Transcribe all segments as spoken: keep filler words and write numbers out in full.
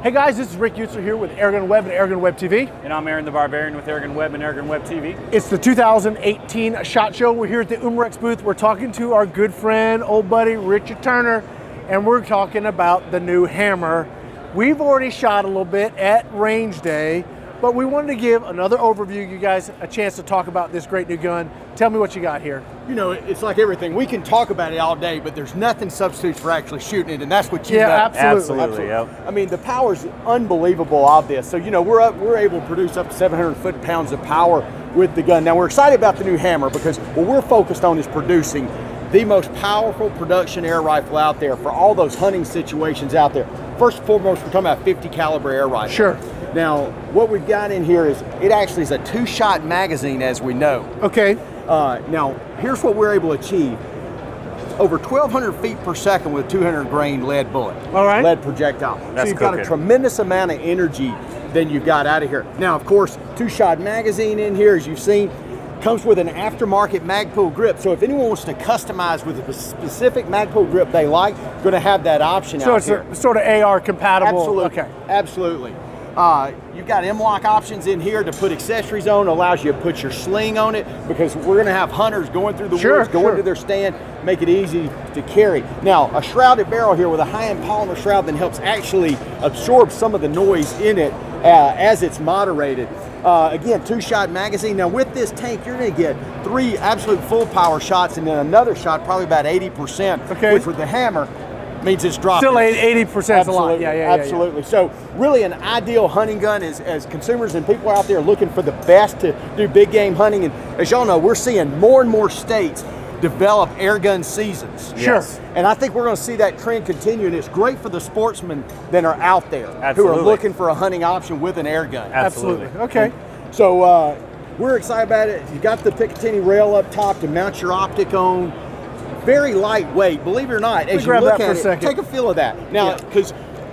Hey guys, this is Rick Utzer here with AirgunWeb and AirgunWebTV. And I'm Aaron the Barbarian with AirgunWeb and AirgunWebTV. It's the two thousand eighteen SHOT Show. We're here at the Umarex booth. We're talking to our good friend, old buddy, Richard Turner, and we're talking about the new hammer. We've already shot a little bit at range day, but we wanted to give another overview, you guys a chance to talk about this great new gun. Tell me what you got here. You know, it's like everything. We can talk about it all day, but there's nothing substitutes for actually shooting it, and that's what you yeah, know. absolutely. Absolutely, yep. I mean, the power's unbelievable of this. So, you know, we're up, we're able to produce up to seven hundred foot-pounds of power with the gun. Now, we're excited about the new hammer because what we're focused on is producing the most powerful production air rifle out there for all those hunting situations out there. First and foremost, we're talking about fifty caliber air rifle. Sure. Now, what we've got in here is, it actually is a two-shot magazine, as we know. Okay. Uh, now, here's what we're able to achieve. Over twelve hundred feet per second with a two hundred grain lead bullet. All right. Lead projectile. That's so you've got cooking. a tremendous amount of energy than you've got out of here. Now, of course, two-shot magazine in here, as you've seen, comes with an aftermarket Magpul grip. So if anyone wants to customize with a specific Magpul grip they like, going to have that option so out it's here. A, sort of A R compatible. Absolutely. Okay. Absolutely. Uh, you've got M-lock options in here to put accessories on, allows you to put your sling on it, because we're going to have hunters going through the Sure, woods, going sure. to their stand, make it easy to carry. Now, a shrouded barrel here with a high-end polymer shroud that helps actually absorb some of the noise in it uh, as it's moderated. Uh, again, two-shot magazine. Now, with this tank, you're going to get three absolute full power shots and then another shot, probably about eighty percent, okay. which with the hammer means it's dropping. Still eighty percent is a lot. Absolutely, Yeah, yeah, yeah, absolutely. Yeah. So really an ideal hunting gun is, as consumers and people out there looking for the best to do big game hunting. And as y'all know, we're seeing more and more states develop air gun seasons. Sure. Yes. And I think we're going to see that trend continue, and it's great for the sportsmen that are out there Absolutely. who are looking for a hunting option with an air gun. Absolutely. Okay. So uh, we're excited about it. You got the Picatinny rail up top to mount your optic on. Very lightweight, believe it or not. As you grab look that for at a it, second. take a feel of that. Now, because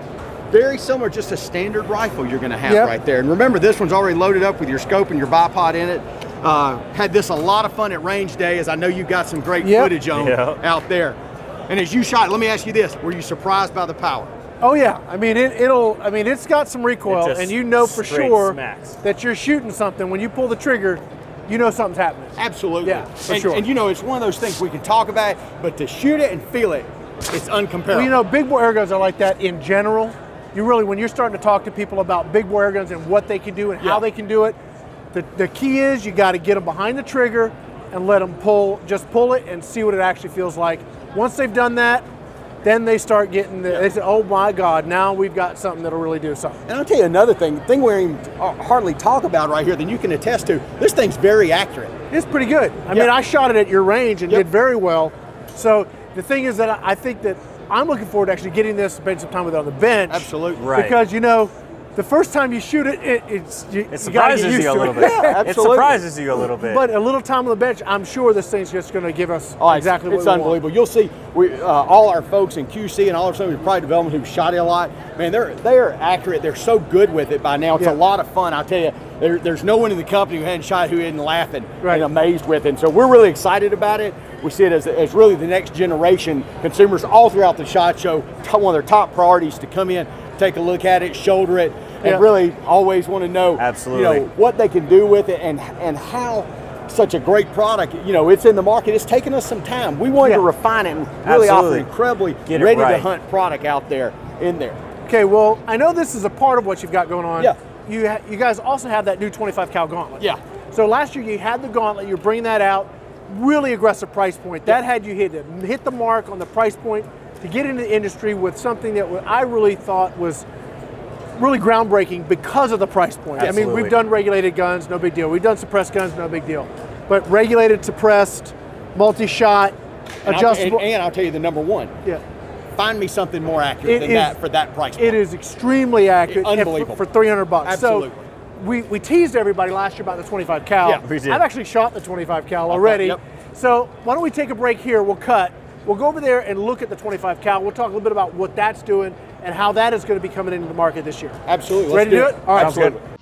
very similar, just a standard rifle you're going to have Yep. right there. And remember, this one's already loaded up with your scope and your bipod in it. Uh, had this a lot of fun at range day, as I know you got some great Yep. footage on Yep. out there. And as you shot, let me ask you this: were you surprised by the power? Oh yeah, I mean it, it'll. I mean it's got some recoil, It just and you know for straight sure smacks. that you're shooting something when you pull the trigger. You know something's happening. Absolutely. Yeah, for and, sure. and you know, it's one of those things we can talk about, but to shoot it and feel it, it's uncomparable. Well, you know, big bore air guns are like that in general. You really, when you're starting to talk to people about big bore air guns and what they can do and Yeah. how they can do it, the, the key is you got to get them behind the trigger and let them pull, just pull it and see what it actually feels like. Once they've done that, then they start getting the, Yeah. they say, oh my God, now we've got something that'll really do something. And I'll tell you another thing, thing we don't even hardly talk about right here that you can attest to, this thing's very accurate. It's pretty good. I Yep. mean, I shot it at your range and Yep. did very well. So the thing is that I think that I'm looking forward to actually getting this, spending some time with it on the bench. Absolutely. Right. Because, you know, the first time you shoot it, it it's you, It you gotta get surprises used you a to little it. bit. Yeah, It absolutely. surprises you a little bit. But a little time on the bench, I'm sure this thing's just going to give us Oh, it's, exactly it's what we unbelievable. You'll see we, uh, all our folks in Q C and all our folks in product development who've shot it a lot. Man, they're they're accurate. They're so good with it by now. It's Yeah. a lot of fun. I'll tell you, there, there's no one in the company who hadn't shot who isn't laughing Right. and amazed with it. And so we're really excited about it. We see it as, as really the next generation. Consumers all throughout the SHOT Show, one of their top priorities to come in, take a look at it, shoulder it, and Yeah. really always want to know, Absolutely. you know, what they can do with it and and how such a great product. You know, it's in the market. It's taken us some time. We wanted Yeah. to refine it and really offer Absolutely. an incredibly Get it ready to right. hunt product out there in there. Okay, well, I know this is a part of what you've got going on. Yeah. You, ha you guys also have that new twenty-five cal Gauntlet. Yeah. So last year you had the Gauntlet, you're bringing that out, really aggressive price point. That Yeah. had you hit, it, hit the mark on the price point to get into the industry with something that I really thought was really groundbreaking because of the price point. I mean, Absolutely. we've done regulated guns, no big deal. We've done suppressed guns, no big deal. But regulated, suppressed, multi-shot, And adjustable. I'll, and, and I'll tell you the number one. yeah. Find me something more accurate It than is- that for that price point. It is extremely accurate and Unbelievable. for, for three hundred bucks. Absolutely. So we, we teased everybody last year about the twenty-five cal. Yeah, we did. I've actually shot the twenty-five cal already. yep. So why don't we take a break here, we'll cut. We'll go over there and look at the twenty-five cal. We'll talk a little bit about what that's doing and how that is going to be coming into the market this year. Absolutely. Ready Let's to do it? All right, Sounds good. Absolutely.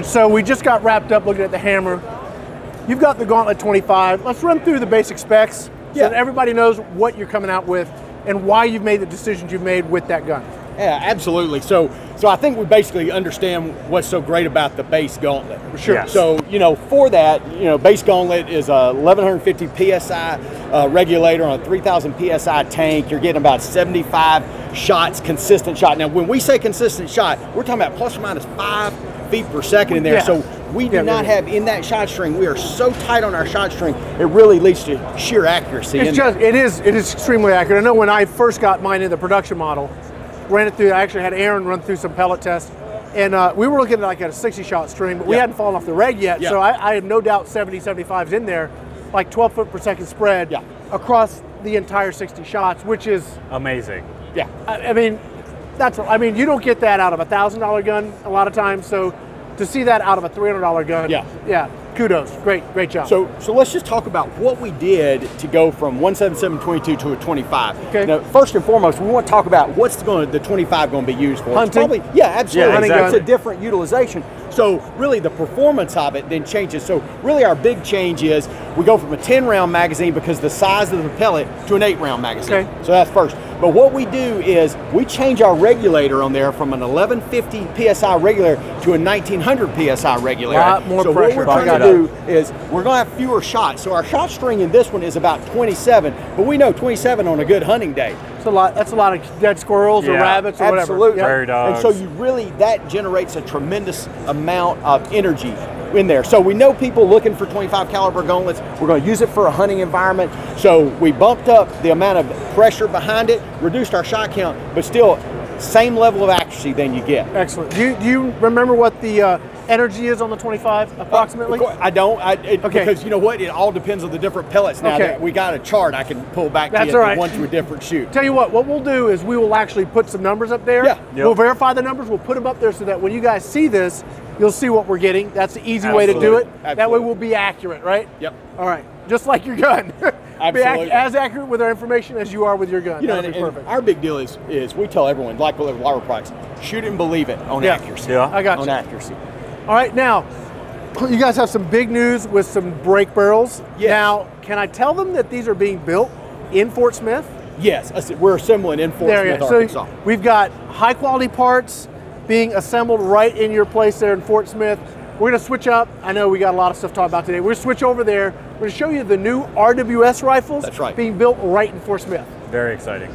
So we just got wrapped up looking at the hammer. You've got the Gauntlet twenty-five. Let's run through the basic specs so yeah. that everybody knows what you're coming out with and why you've made the decisions you've made with that gun. Yeah, absolutely. So, so I think we basically understand what's so great about the base Gauntlet. Sure. Yes. So, you know, for that, you know, base Gauntlet is a eleven fifty P S I uh, regulator on a three thousand P S I tank. You're getting about seventy-five shots, consistent shot. Now, when we say consistent shot, we're talking about plus or minus five feet per second in there. Yeah. So we do yeah, not yeah. have in that shot string. We are so tight on our shot string, it really leads to sheer accuracy. It's in just, there. it is, it is extremely accurate. I know when I first got mine in the production model, ran it through, I actually had Aaron run through some pellet tests, and uh, we were looking at like at a sixty shot string, but we Yeah. hadn't fallen off the reg yet, Yeah. so I, I have no doubt seventy, seventy-fives in there, like twelve foot per second spread Yeah. across the entire sixty shots, which is, Amazing. Yeah. I, I mean, that's, I mean, you don't get that out of a one thousand dollar gun a lot of times, so to see that out of a three hundred dollar gun, Yeah. yeah, kudos, great, great job. So, so let's just talk about what we did to go from one seventy-seven twenty-two to a twenty-five. Okay. Now, first and foremost, we want to talk about what's going the twenty-five going to be used for. It's Hunting? probably, yeah, absolutely. Yeah, exactly. It's a different utilization. So, really, the performance of it then changes. So, really, our big change is we go from a ten round magazine because the size of the pellet to an eight round magazine. Okay. So that's first. But what we do is we change our regulator on there from an eleven fifty P S I regulator to a nineteen hundred P S I regulator. Lot more so pressure. what we're trying Got to it. do is we're going to have fewer shots. So our shot string in this one is about twenty-seven, but we know twenty-seven on a good hunting day. It's a lot, that's a lot of dead squirrels or Yeah. rabbits or whatever. Absolutely. Yep. Prairie dogs. And so you really, that generates a tremendous amount of energy in there. So we know people looking for twenty-five caliber gauntlets. We're going to use it for a hunting environment. So we bumped up the amount of pressure behind it, reduced our shot count, but still same level of accuracy than you get. Excellent. Do you, do you remember what the uh, energy is on the twenty-five approximately? Uh, I don't, I, it, Okay. because you know what? It all depends on the different pellets. Now Okay. that we got a chart, I can pull back That's to you all if right. you want to a different shoot. Tell you what, what we'll do is we will actually put some numbers up there. Yeah. We'll Yep. verify the numbers, we'll put them up there so that when you guys see this, you'll see what we're getting. That's the easy way to do it. Absolutely. That way Absolutely. we'll be accurate, right? Yep. All right, just like your gun. Be ac- Absolutely. as accurate with our information as you are with your gun. You know, That'll and, be and perfect. our big deal is is we tell everyone, like with our products, shoot it and believe it on Yeah. accuracy. Yeah. I got on you. accuracy. All right, now, you guys have some big news with some brake barrels. Yes. Now, can I tell them that these are being built in Fort Smith? Yes, I said we're assembling in Fort There Smith, you go. Arkansas. So we've got high quality parts being assembled right in your place there in Fort Smith. We're gonna switch up. I know we got a lot of stuff to talk about today. We're gonna switch over there. We're gonna show you the new R W S rifles. That's right. Being built right in Fort Smith. Very exciting.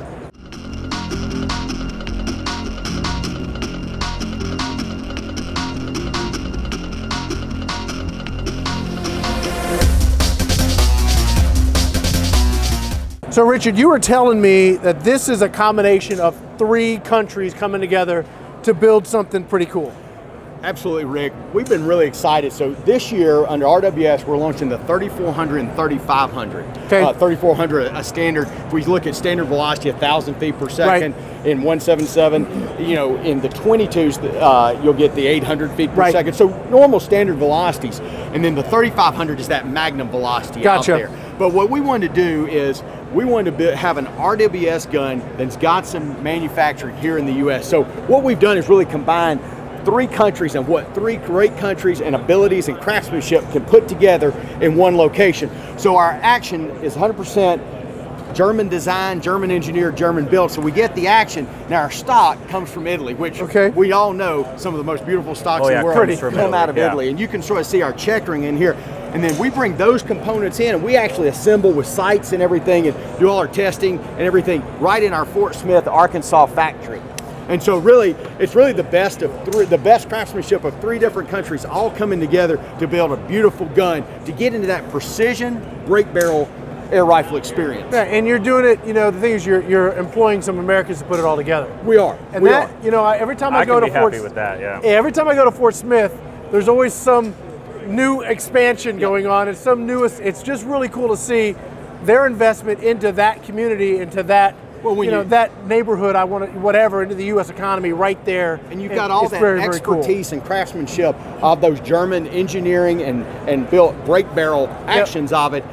So Richard, you were telling me that this is a combination of three countries coming together to build something pretty cool. Absolutely, Rick. We've been really excited. So this year, under R W S, we're launching the thirty-four hundred and thirty-five hundred. Okay. Uh, thirty-four hundred, a standard. If we look at standard velocity, one thousand feet per second. In one seventy-seven, you know, in the twenty-twos, uh, you'll get the eight hundred feet per Right. second. So normal standard velocities. And then the thirty-five hundred is that magnum velocity Gotcha. out there. But what we wanted to do is we wanted to build, have an R W S gun that's got some manufacturing here in the U S. So what we've done is really combine three countries and what three great countries and abilities and craftsmanship can put together in one location. So our action is one hundred percent German design, German engineered, German built. So we get the action. Now our stock comes from Italy, which Okay. we all know some of the most beautiful stocks Oh, in yeah, the world pretty come from out of Italy, yeah. Italy. And you can sort of see our checkering in here. And then we bring those components in and we actually assemble with sights and everything and do all our testing and everything right in our Fort Smith, Arkansas factory. And so really, it's really the best of three, the best craftsmanship of three different countries all coming together to build a beautiful gun to get into that precision break barrel air rifle experience. Yeah, and you're doing it, you know, the thing is you're, you're employing some Americans to put it all together. We are. And we that, are. you know, I- every time I, I go can to be Fort happy with that, yeah. every time I go to Fort Smith, there's always some new expansion going on and some newest. It's just really cool to see their investment into that community, into that, Well, when you know, you- that neighborhood. I want to whatever into the U S economy right there. And you've got all it's that very, very cool. expertise and craftsmanship of those German engineering and, and built break barrel actions of it.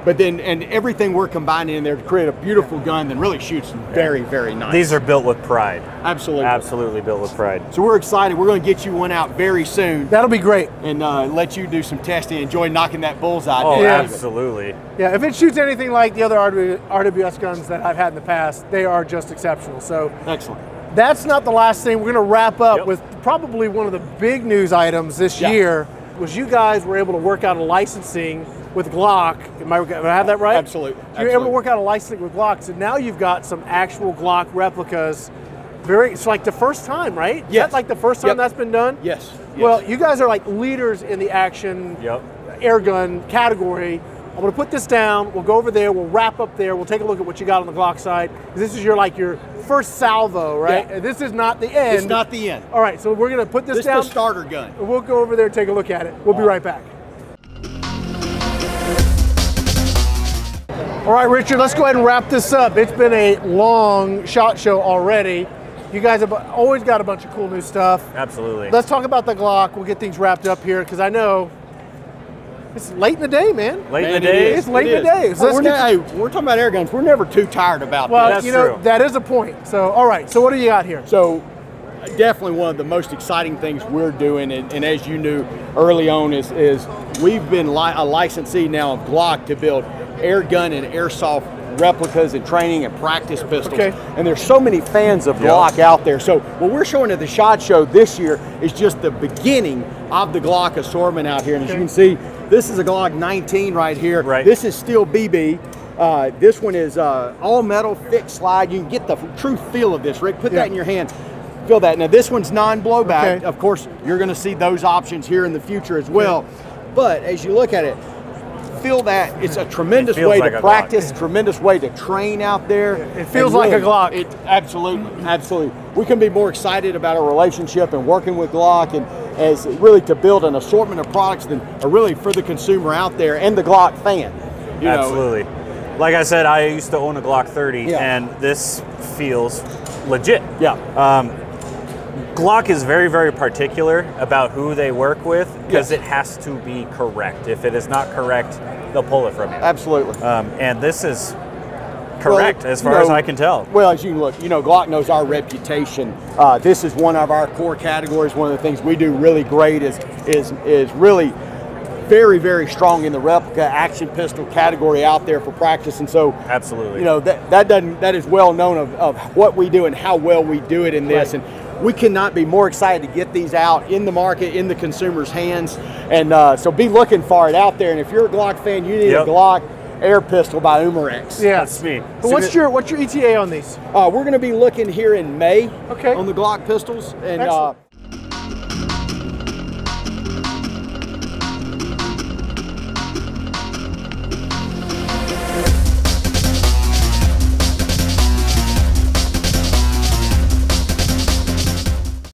but then and everything we're combining in there to create a beautiful gun that really shoots very, very nice. These are built with pride. Absolutely. Absolutely built with pride. So we're excited. We're going to get you one out very soon. That'll be great. And uh, let you do some testing. Enjoy knocking that bullseye Oh, down. Yeah. absolutely. Yeah, if it shoots anything like the other R W S guns that I've had in the past, they are just exceptional. So Excellent. that's not the last thing. We're going to wrap up Yep. with probably one of the big news items this Yeah. year was you guys were able to work out a licensing with Glock. Am I, am I have that right? Absolutely. So you're able to Absolutely. work out a licensing with Glock. So now you've got some actual Glock replicas. Very, it's like the first time, right? Is Yes. that like the first time Yep. that's been done? Yes. Well, yes. you guys are like leaders in the action Yep. air gun category. I'm going to put this down. We'll go over there. We'll wrap up there. We'll take a look at what you got on the Glock side. This is your like your first salvo, right? Yeah. And this is not the end. It's not the end. All right, so we're going to put this, This is down. the starter gun. And we'll go over there and take a look at it. We'll be right back. All right, Richard, let's go ahead and wrap this up. It's been a long SHOT Show already. You guys have always got a bunch of cool new stuff. Absolutely. Let's talk about the Glock. We'll get things wrapped up here because I know it's late in the day, man. Late Man, in the it day. is. It's late It in the is. day. So Well, let's we're, get ne- hey, we're talking about air guns. We're never too tired about Well, this. That's you know, true. that is a point. So, all right, so what do you got here? So definitely one of the most exciting things we're doing, and, and as you knew early on, is, is we've been li a licensee now of Glock to build air gun and airsoft replicas and training and practice pistols. Okay. And there's so many fans of Yep. Glock out there. So what we're showing at the SHOT Show this year is just the beginning of the Glock assortment out here. And as you Okay. can see, this is a Glock nineteen right here. Right. This is still B B. Uh, this one is uh, all metal, fixed slide. You can get the true feel of this, Rick. Put Yeah. that in your hand. Feel that. Now this one's non-blowback. Okay. Of course, you're going to see those options here in the future as well. But as you look at it, feel that it's a tremendous It feels way like to a practice, tremendous way to train out there. It feels And like a Glock. It, absolutely, absolutely. We couldn't be more excited about our relationship and working with Glock, and as really to build an assortment of products that are really for the consumer out there and the Glock fan. You know, Absolutely. Like I said, I used to own a Glock thirty, Yeah. and this feels legit. Yeah. Um, Glock is very, very particular about who they work with because Yes. it has to be correct. If it is not correct, they'll pull it from you. absolutely. Um, and this is correct Well, as you far as know, I can tell. Well, as you can look, you know, Glock knows our reputation. Uh, this is one of our core categories. One of the things we do really great is is is really very, very strong in the replica action pistol category out there for practice. And so, Absolutely. you know, that that doesn't that is well known of, of what we do and how well we do it in this. Right. And we cannot be more excited to get these out in the market, in the consumer's hands. And uh, so be looking for it out there. And if you're a Glock fan, you need Yep. a Glock air pistol by Umarex. Yeah. That's me. But what's your what's your E T A on these? Uh, we're going to be looking here in May Okay. on the Glock pistols, and uh, Excellent.